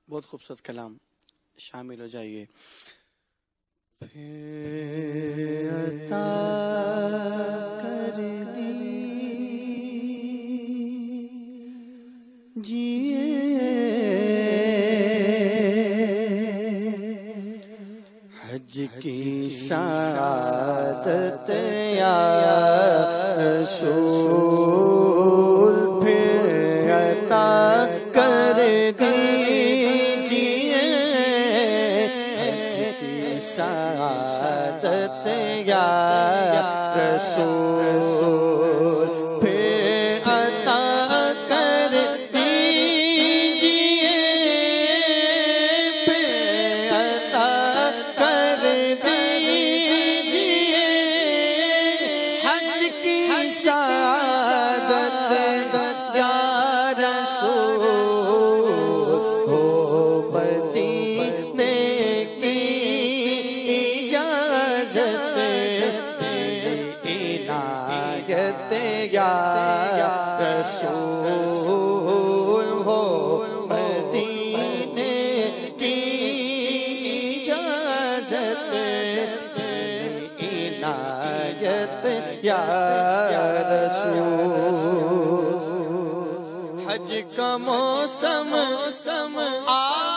بہت خوبصورت کلام، شامل ہو جائیے۔ پھر عطا کر دی جیے حج کی سعادت یا رسول، پھر عطا کر دیجیے حج کی سعادت یا رسول، پھر عطا کر دیجیے، پھر عطا کر دیجیے حج کی سعادت یا رسول، ہو مدینے کی اجازت عنایت یا رسول، ہو مدینے کی اجازت عنایت یا رسول۔ حج کا موسم آ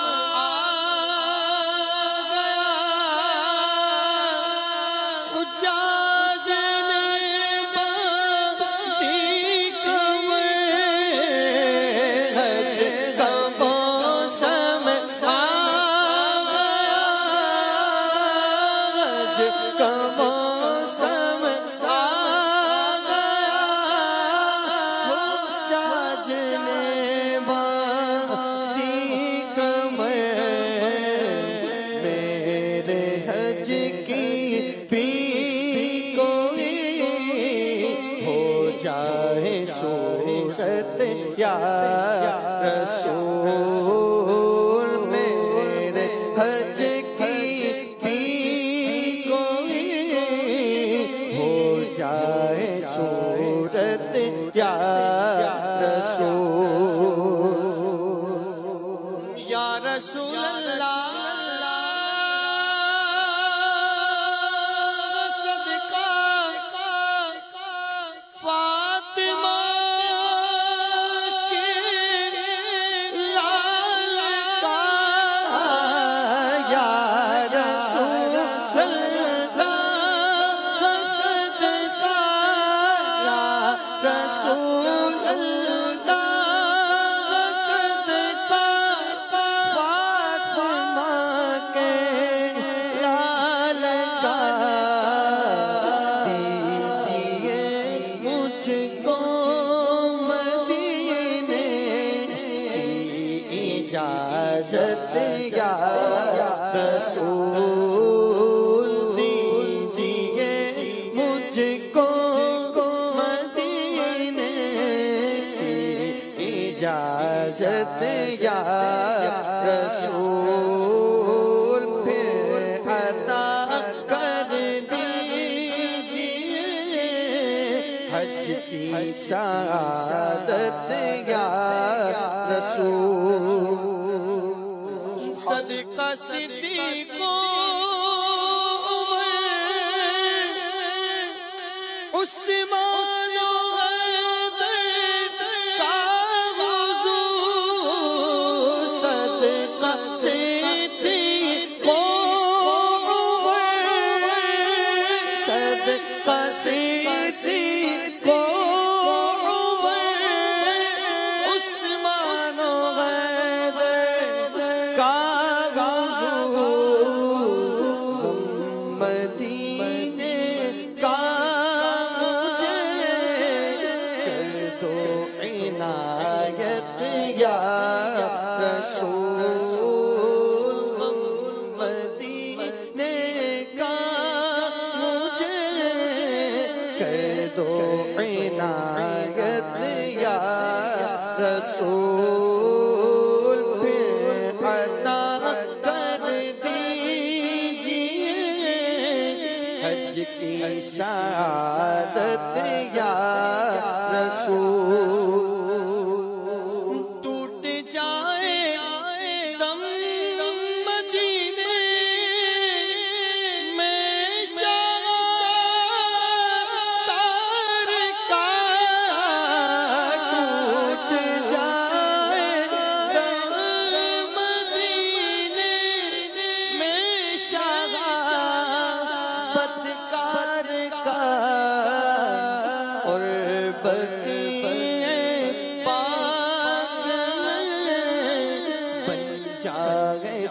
یا رسول، میرے حج کی بھی کوئی ہو جائے صورت یا رسول، یا رسول اللہ اجازت یا رسول، دیجیے مجھ کو مدینے کی اجازت یا رسول، پھر عطا کر دیجیے حج کی سعادت یا رسول۔ صدقہ صدیقوں عثمان و حیدر کا حضور، صدقہ صدیقوں صدقہ صدیقوں عثمان و حیدر کا مدینے کا مجھے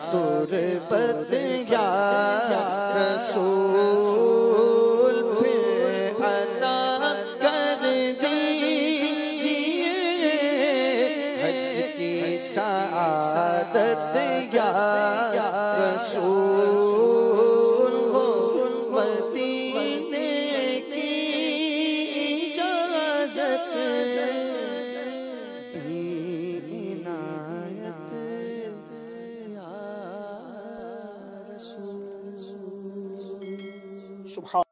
تربت یا رسول پھر عطا کر دیجئے حج کی سعادت یا رسول مدینے کی اجازت عنایت یا رسول سبحان